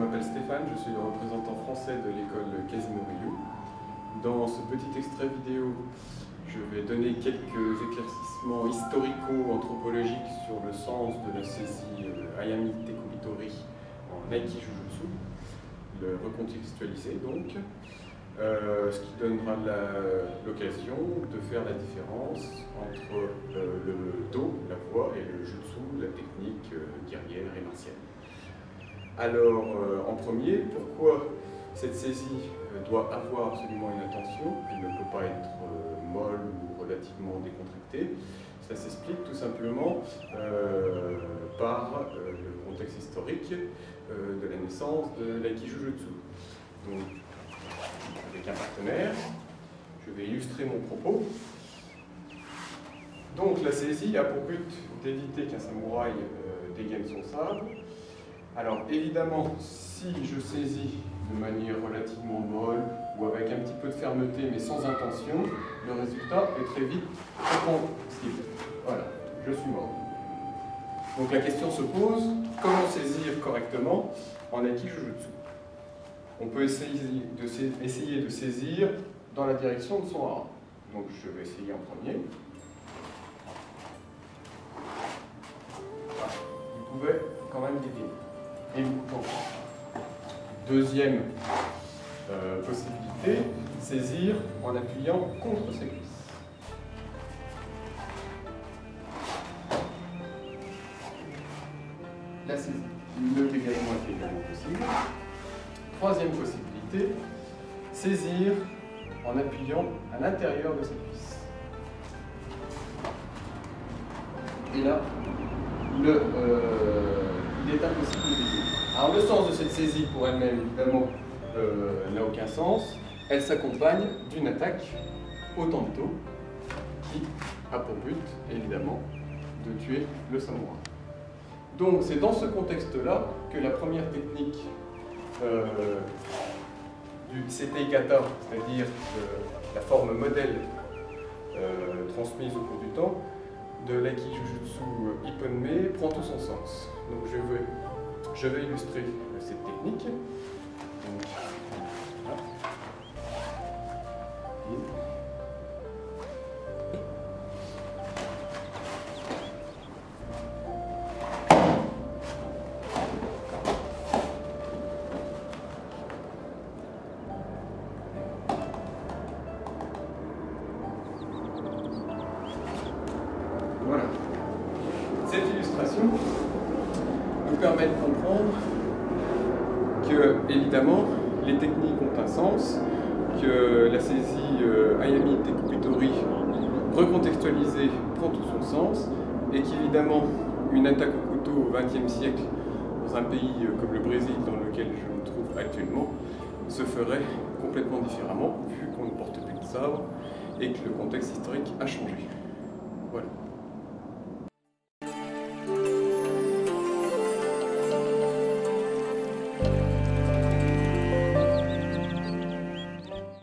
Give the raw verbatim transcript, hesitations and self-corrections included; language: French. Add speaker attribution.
Speaker 1: m'appelle Stéphane, je suis le représentant français de l'école Casino-Ryu. Dans ce petit extrait vidéo, je vais donner quelques éclaircissements historico-anthropologiques sur le sens de la saisie euh, Ayami Tekubitori en Naiki Jujutsu, le recontextualiser donc, euh, ce qui donnera l'occasion de faire la différence entre euh, le Do, la voix, et le Jutsu, la technique euh, guerrière et martiale. Alors, euh, en premier, pourquoi cette saisie euh, doit avoir absolument une intention? Elle ne peut pas être euh, molle ou relativement décontractée. Ça s'explique tout simplement euh, par euh, le contexte historique euh, de la naissance de l'Aiki Jujutsu. Donc, avec un partenaire, je vais illustrer mon propos. Donc, la saisie a pour but d'éviter qu'un samouraï euh, dégaine son sabre. Alors évidemment, si je saisis de manière relativement molle ou avec un petit peu de fermeté mais sans intention, le résultat est très vite compréhensible. Voilà, je suis mort. Donc la question se pose, comment saisir correctement en Aiki Jujutsu? On peut essayer de, essayer de saisir dans la direction de son hara. Donc je vais essayer en premier. Voilà. Vous pouvez quand même deviner. Et donc, deuxième euh, possibilité, saisir en appuyant contre ses cuisses. La saisie. Le dégagement est également possible. Troisième possibilité, saisir en appuyant à l'intérieur de ses cuisses. Et là, le, euh, il est impossible de dégainer. Alors le sens de cette saisie pour elle-même, évidemment, euh, n'a aucun sens. Elle s'accompagne d'une attaque au tento qui a pour but, évidemment, de tuer le samouraï. Donc c'est dans ce contexte-là que la première technique euh, du Seteikata, c'est-à-dire la forme modèle euh, transmise au cours du temps, de l'Aiki Jujutsu Ipponmei prend tout son sens. Donc je vais Je vais illustrer cette technique. Donc, voilà. Voilà. Cette illustration nous permet de comprendre que, évidemment, les techniques ont un sens, que la saisie euh, Ayami Tekubitori recontextualisée prend tout son sens, et qu'évidemment, une attaque au couteau au vingtième siècle, dans un pays euh, comme le Brésil, dans lequel je me trouve actuellement, se ferait complètement différemment, vu qu'on ne porte plus de sabre, et que le contexte historique a changé. Voilà.